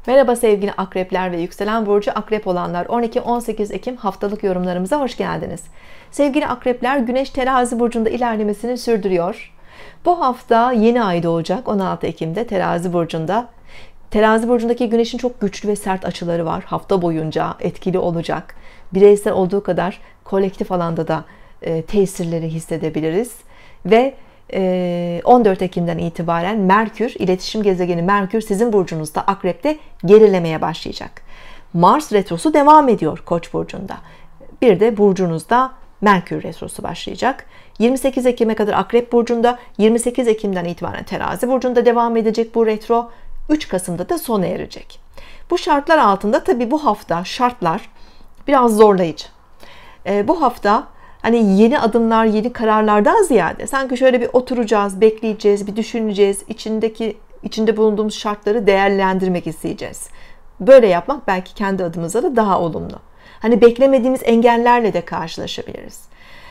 Merhaba sevgili akrepler ve yükselen burcu akrep olanlar, 12-18 Ekim haftalık yorumlarımıza hoş geldiniz. Sevgili akrepler, Güneş Terazi burcunda ilerlemesini sürdürüyor. Bu hafta yeni ay doğacak 16 Ekim'de Terazi burcunda. Terazi burcundaki Güneş'in çok güçlü ve sert açıları var. Hafta boyunca etkili olacak. Bireysel olduğu kadar kolektif alanda da tesirleri hissedebiliriz. Ve 14 Ekim'den itibaren Merkür, iletişim gezegeni Merkür sizin burcunuzda Akrep'te gerilemeye başlayacak. Mars retrosu devam ediyor Koç burcunda. Bir de burcunuzda Merkür retrosu başlayacak. 28 Ekim'e kadar Akrep burcunda, 28 Ekim'den itibaren Terazi burcunda devam edecek bu retro. 3 Kasım'da da sona erecek. Bu şartlar altında tabii bu hafta şartlar biraz zorlayıcı. Bu hafta hani yeni adımlar, yeni kararlardan ziyade sanki şöyle bir oturacağız, bekleyeceğiz, bir düşüneceğiz, içinde bulunduğumuz şartları değerlendirmek isteyeceğiz. Böyle yapmak belki kendi adımıza da daha olumlu. Hani beklemediğimiz engellerle de karşılaşabiliriz.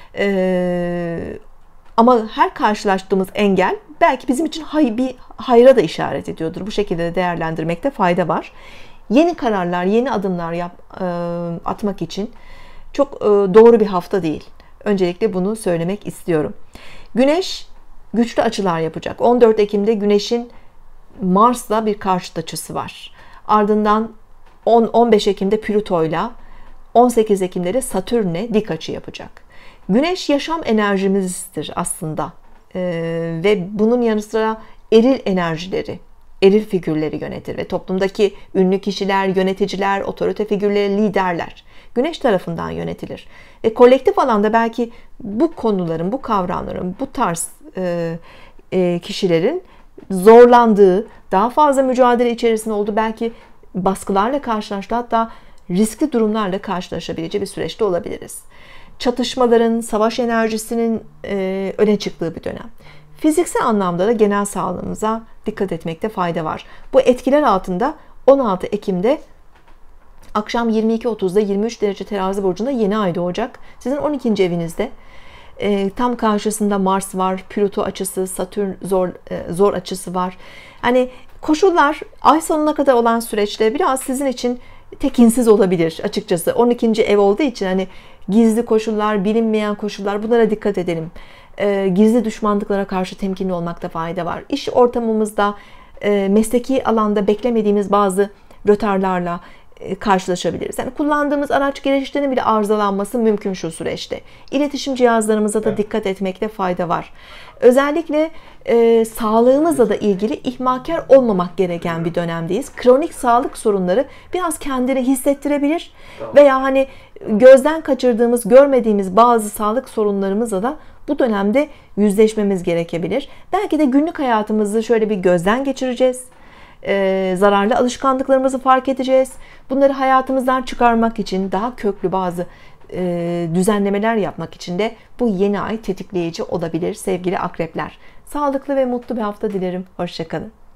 Ama her karşılaştığımız engel belki bizim için bir hayra da işaret ediyordur. Bu şekilde de değerlendirmekte fayda var. Yeni kararlar, yeni adımlar atmak için çok doğru bir hafta değil. Öncelikle bunu söylemek istiyorum. Güneş güçlü açılar yapacak. 14 Ekim'de Güneş'in Mars'la bir karşıt açısı var. Ardından 15 Ekim'de Plüto'yla, 18 Ekim'de de Satürn'le dik açı yapacak. Güneş yaşam enerjimizdir aslında. Ve bunun yanı sıra eril enerjileri, eril figürleri yönetir ve toplumdaki ünlü kişiler, yöneticiler, otorite figürleri, liderler Güneş tarafından yönetilir. Ve kolektif alanda belki bu konuların, bu kavramların, bu tarz kişilerin zorlandığı, daha fazla mücadele içerisinde olduğu, belki baskılarla karşılaştığı, hatta riskli durumlarla karşılaşabileceği bir süreçte olabiliriz. Çatışmaların, savaş enerjisinin öne çıktığı bir dönem. Fiziksel anlamda da genel sağlığımıza dikkat etmekte fayda var. Bu etkiler altında 16 Ekim'de akşam 22.30'da 23 derece Terazi burcunda yeni ay doğacak. Sizin 12. evinizde tam karşısında Mars var, Plüto açısı, Satürn zor açısı var. Hani koşullar ay sonuna kadar olan süreçte biraz sizin için tekinsiz olabilir açıkçası. 12. ev olduğu için hani gizli koşullar, bilinmeyen koşullar, bunlara dikkat edelim. Gizli düşmanlıklara karşı temkinli olmakta fayda var. İş ortamımızda, mesleki alanda beklemediğimiz bazı rötarlarla karşılaşabiliriz. Yani kullandığımız araç gereçlerinin bile arızalanması mümkün şu süreçte. İletişim cihazlarımıza da dikkat etmekte fayda var. Özellikle sağlığımızla da ilgili ihmalkar olmamak gereken bir dönemdeyiz. Kronik sağlık sorunları biraz kendini hissettirebilir veya hani gözden kaçırdığımız, görmediğimiz bazı sağlık sorunlarımızla da bu dönemde yüzleşmemiz gerekebilir. Belki de günlük hayatımızı şöyle bir gözden geçireceğiz. Zararlı alışkanlıklarımızı fark edeceğiz. Bunları hayatımızdan çıkarmak için daha köklü bazı düzenlemeler yapmak için de bu yeni ay tetikleyici olabilir sevgili akrepler. Sağlıklı ve mutlu bir hafta dilerim. Hoşça kalın.